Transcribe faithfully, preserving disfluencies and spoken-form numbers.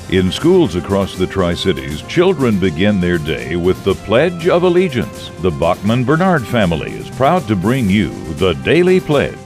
In schools across the Tri-Cities, children begin their day with the Pledge of Allegiance. The Bachman Bernard family is proud to bring you the Daily Pledge.